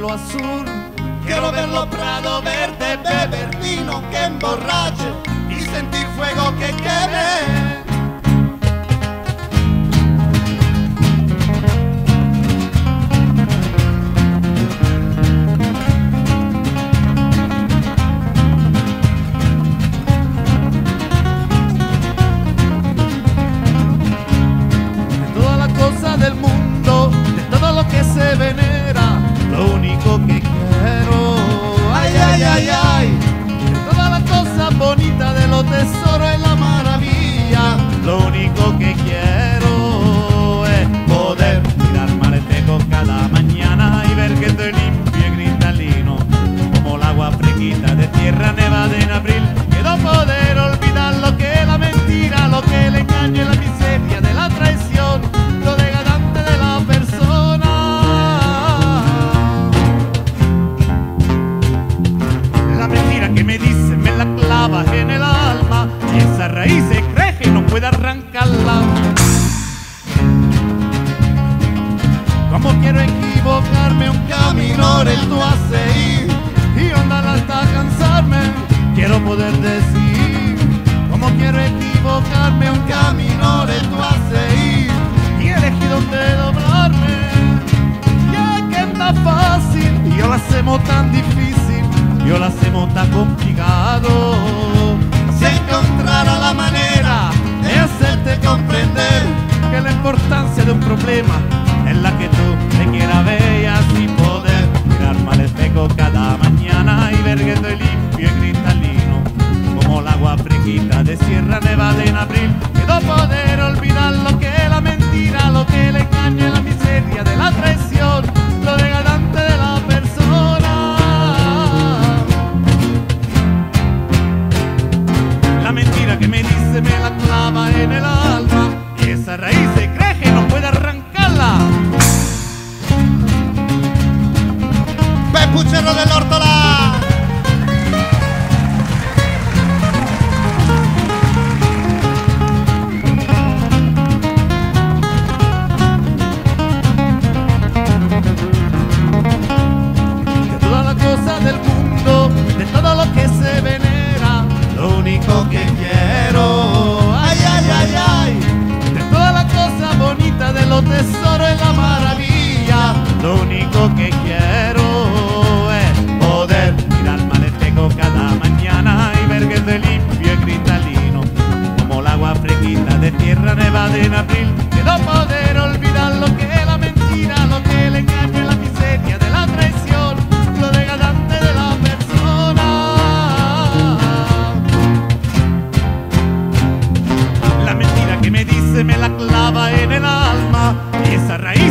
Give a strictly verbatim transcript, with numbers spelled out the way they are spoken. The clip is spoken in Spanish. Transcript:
cielo azul. Quiero ver los prados verdes, beber vino que emborrache y sentir fuego que queme. Del mundo, de todo lo que se venera, lo único que quiero, ay, ay, ay, ay, de todas las cosas bonitas, de los tesoros y la maravilla, lo único que quiero es poder mirarme al espejo cada mañana y ver que estoy limpio y cristalino, como el agua fresquita de tierra nevada en abril. Quiero poder olvidar lo que es la mentira, lo que es el engaño y la miseria de la traición, lo degradante de la persona. La mentira que me dice me la clava en el alma y esa raíz se cree que no puede arrancarla. Como quiero equivocarme, un camino recto a seguir y andar hasta cansarme. Quiero poder decir, como quiero equivocarme, un camino recto a seguir y elegir dónde doblarme. Ya que está fácil y yo lo hacemos tan difícil, yo lo hacemos tan complicado. Si encontrara la manera de hacerte comprender que la importancia de un problema es la que tú te quieras ver y así poder mirarme al espejo cada mañana y ver que estoy limpio y cristalino, como el agua fresquita de Sierra Nevada en abril. Quiero poder olvidar lo que es la mentira, lo que es el engaño y la miseria de la traición, lo degradante de la persona. La mentira que me dice me la clava en el alma y esa raíz se cree que no puede arrancarla. Pepuchero del Hortola. Del mundo, de todo lo que se venera, lo único que quiero, ay, ay, ay, ay, de todas las cosas bonitas, de los tesoros y la maravilla, lo único que quiero es poder mirarme al espejo cada mañana y ver que estoy limpio y cristalino, como el agua fresquita de Tierra Nevada en abril. Quiero poder olvidar lo que es la mentira, lo que es el engaño y la miseria de la traición, lo degradante de la persona. La mentira que me dice me la clava en el alma y esa raíz